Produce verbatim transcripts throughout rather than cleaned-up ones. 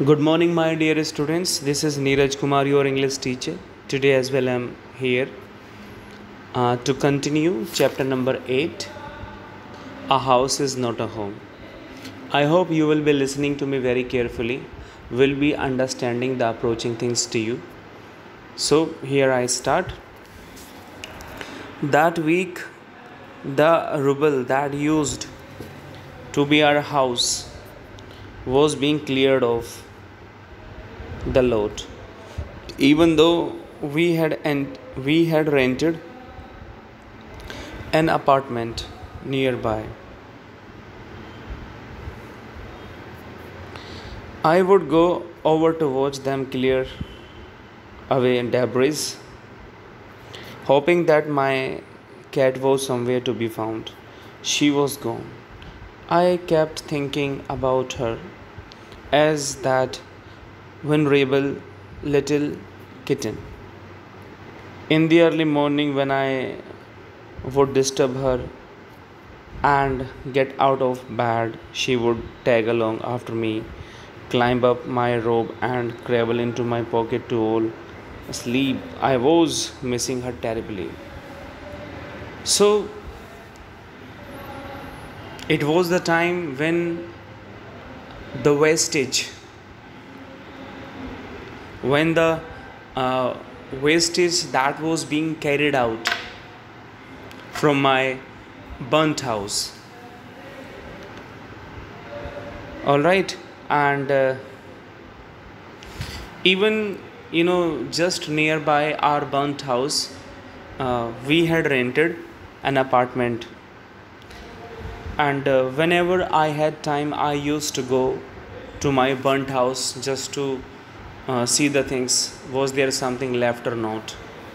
Good morning, my dear students. This is Neeraj Kumar, your English teacher. Today, as well, I'm here uh, to continue chapter number eight. A house is not a home. I hope you will be listening to me very carefully, will be understanding the approaching things to you. So, here I start. That week, the rubble that used to be our house was being cleared off the lot, even though we had ent- we had rented an apartment nearby. I would go over to watch them clear away debris, hoping that my cat was somewhere to be found. She was gone. I kept thinking about her as that vulnerable little kitten. In the early morning, when I would disturb her and get out of bed, she would tag along after me, climb up my robe, and crawl into my pocket to all asleep. I was missing her terribly. So, it was the time when the wastage, when the uh, wastage that was being carried out from my burnt house. All right, and uh, even you know, just nearby our burnt house, uh, we had rented an apartment, and uh, whenever I had time, I used to go to my burnt house just to uh, see the things, was there something left or not.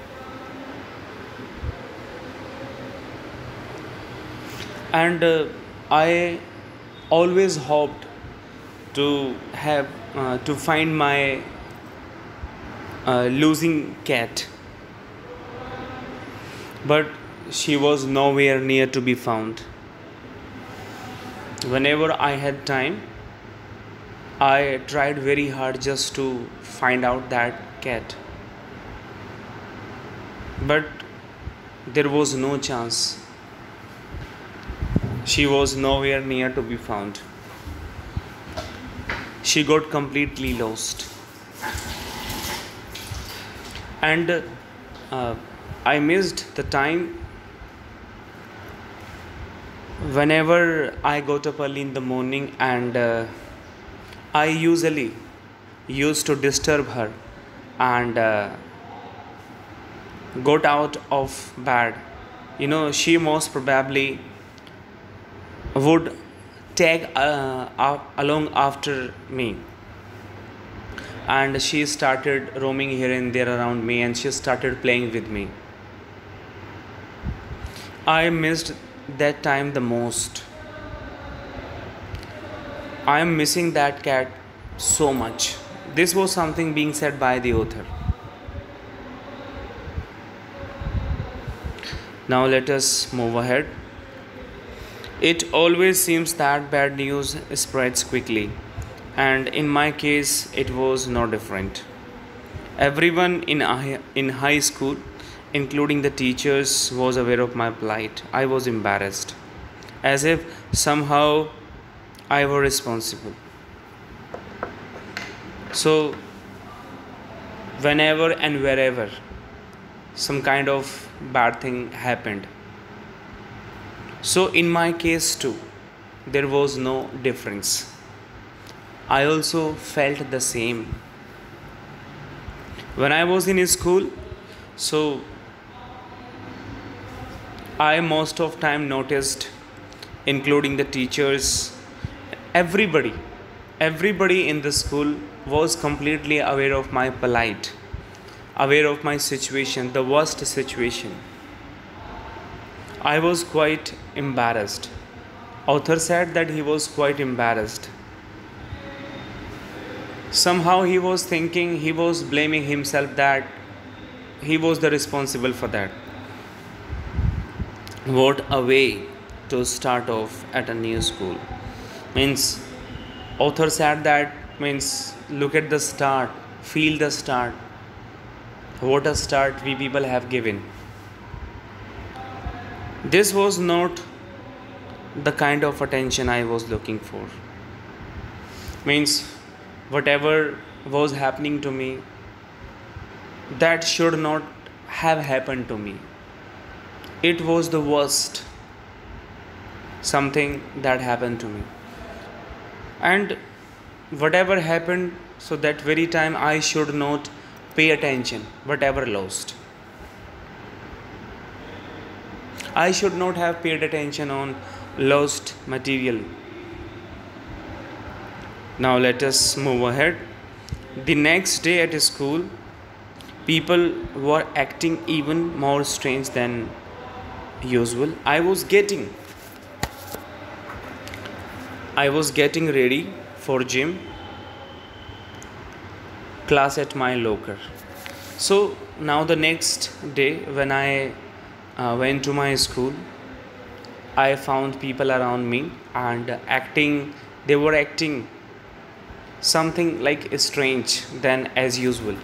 And uh, I always hoped to have uh, to find my uh, losing cat, but she was nowhere near to be found. Whenever I had time, I tried very hard just to find out that cat, but there was no chance. She was nowhere near to be found. She got completely lost. And uh, I missed the time whenever I got up early in the morning, and uh, I usually used to disturb her and uh, got out of bed. You know, she most probably would tag uh, uh, along after me, and she started roaming here and there around me, and she started playing with me. I missed that time the most. I am missing that cat so much. This was something being said by the author. Now let us move ahead. It always seems that bad news spreads quickly, and in my case, it was no different. Everyone in hi- in high school, including the teachers, was aware of my plight. I was embarrassed, as if somehow I were responsible. So, whenever and wherever some kind of bad thing happened, so in my case too, there was no difference. I also felt the same. When I was in school, so I most of time noticed, including the teachers, everybody, everybody in the school was completely aware of my plight, aware of my situation, the worst situation. I was quite embarrassed. Author said that he was quite embarrassed. Somehow he was thinking, he was blaming himself that he was the responsible for that. What a way to start off at a new school. Means author said that Means look at the start, feel the start. What a start we people have given. This was not the kind of attention I was looking for. Means whatever was happening to me, that should not have happened to me. It was the worst something that happened to me. And whatever happened, so that very time I should not pay attention, whatever lost. I should not have paid attention on lost material. Now let us move ahead. The next day at school, people were acting even more strange than usual. I was getting I was getting ready for gym class at my locker. So now the next day when I uh, went to my school, I found people around me and acting they were acting something like strange than as usual.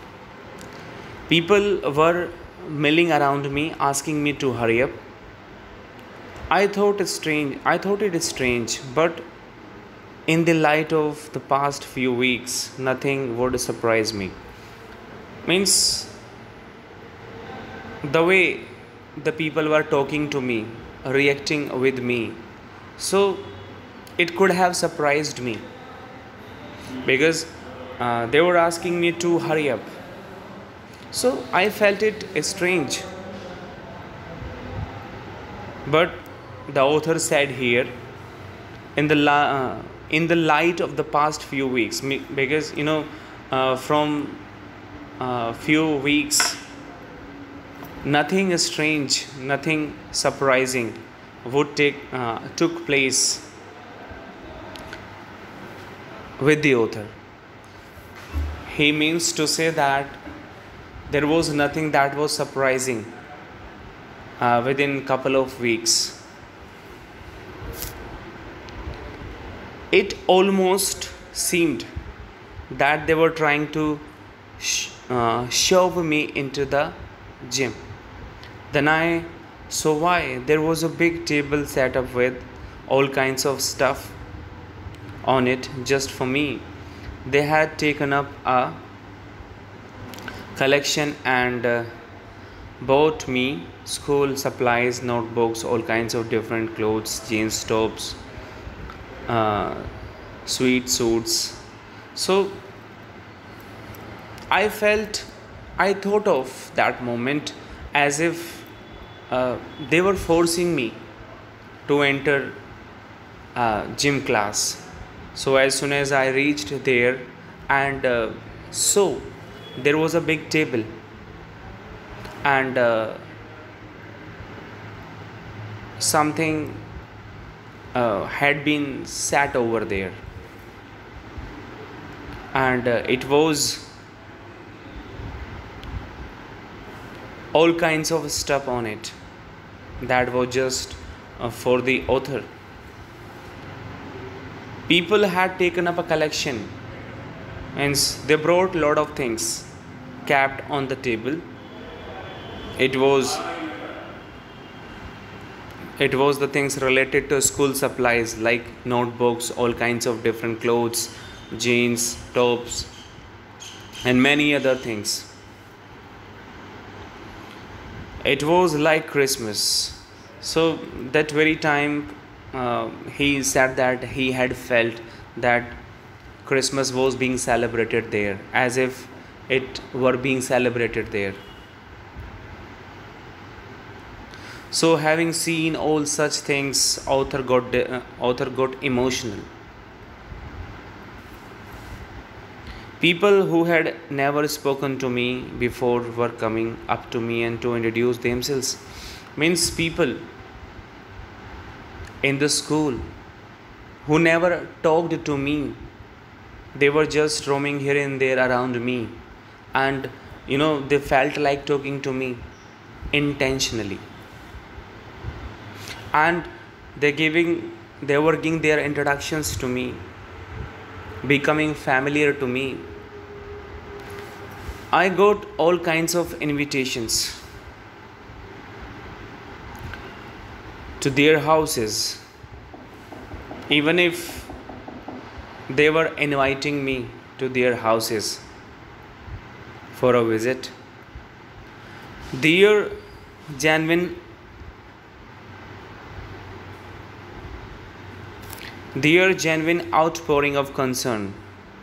People were milling around me asking me to hurry up. I thought it strange. I thought it is strange, but in the light of the past few weeks, nothing would surprise me. Means the way the people were talking to me, reacting with me, so it could have surprised me because uh, they were asking me to hurry up. So I felt it strange. But the author said here, in the la- uh, in the light of the past few weeks, because you know, uh, from uh, few weeks, nothing strange, nothing surprising would take uh, took place with the author. He means to say that there was nothing that was surprising uh, within couple of weeks. It almost seemed that they were trying to sh- uh, shove me into the gym. Then I saw why. There was a big table set up with all kinds of stuff on it just for me. They had taken up a collection and uh, bought me school supplies, notebooks, all kinds of different clothes, jeans tops, uh, sweet suits. So I felt, I thought of that moment as if uh, they were forcing me to enter uh, gym class. So as soon as I reached there, and uh, so there was a big table, and uh, something uh, had been sat over there, and uh, it was all kinds of stuff on it that was just uh, for the author. People had taken up a collection, and they brought a lot of things kept on the table. It was it was the things related to school supplies like notebooks, all kinds of different clothes, jeans, tops, and many other things. It was like Christmas. So that very time uh, he said that he had felt that Christmas was being celebrated there, as if it were being celebrated there. So having seen all such things, author got uh, author got emotional. People who had never spoken to me before were coming up to me and to introduce themselves. Means people in the school who never talked to me, they were just roaming here and there around me, and you know they felt like talking to me intentionally, and they giving they were giving their introductions to me becoming familiar to me. I got all kinds of invitations to their houses, even if they were inviting me to their houses for a visit. Their genuine their genuine outpouring of concern.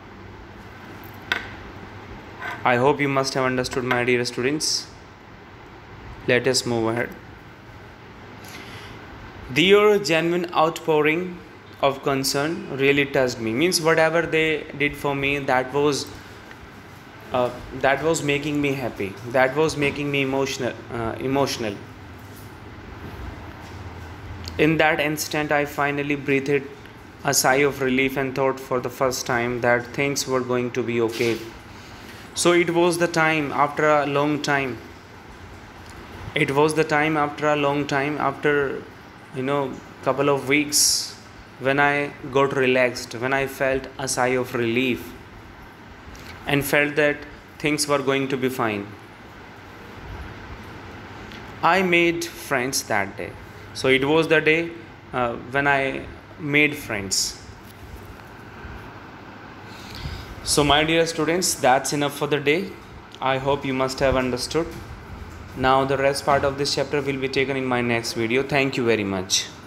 I hope you must have understood, my dear students. Let us move ahead. Their genuine outpouring of concern really touched me. Means whatever they did for me, that was uh, that was making me happy. That was making me emotional. Uh, emotional. In that instant, I finally breathed a sigh of relief and thought for the first time that things were going to be okay. So it was the time after a long time. It was the time after a long time, after you know, couple of weeks, when I got relaxed, when I felt a sigh of relief and felt that things were going to be fine. I made friends that day. So it was the day uh, when I made friends. So my dear students, that's enough for the day. I hope you must have understood. Now the rest part of this chapter will be taken in my next video. Thank you very much.